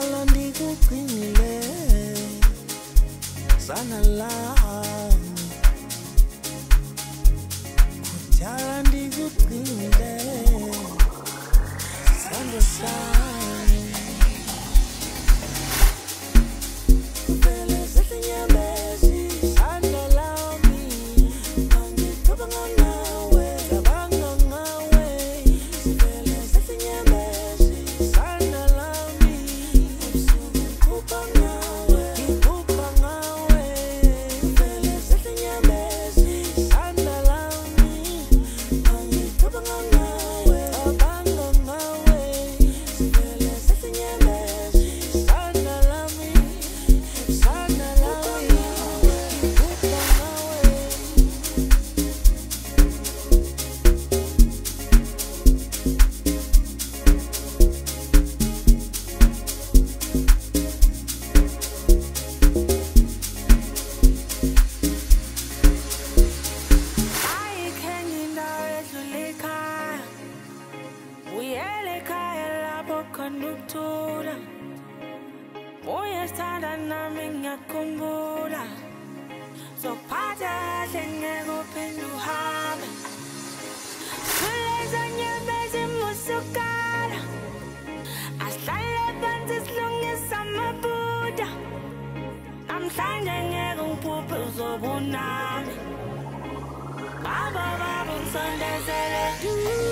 Kutala ndiku kwinile sana la Kutala ndiku kwinile sana sana Vele zete Inyembezi sana la mi Mangi kubanga ngawe Zabanga ngawe Vele zete Inyembezi sana la mi Kupa ngawe Kupa ngawe Vele zete Inyembezi sana la mi Mangi kubanga ngawe Zabanga ngawe Vele zete Inyembezi sana la mi sana la mi Kupa ngawe Conductora, voy a estar en la minha cumbura. So pata tengo penduhame. Sules Inyembezi musukara. Hasta levantes lunges sama Buddha. I'm standing on purpose of one. Baba Baba Sunday.